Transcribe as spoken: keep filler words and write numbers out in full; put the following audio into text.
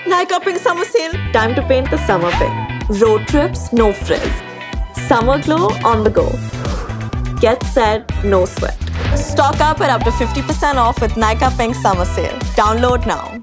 Nykaa Pink Summer Sale. Time to paint the summer pink. Road trips, no frizz. Summer glow on the go. Get set, no sweat. Stock up at up to fifty percent off with Nykaa Pink Summer Sale. Download now.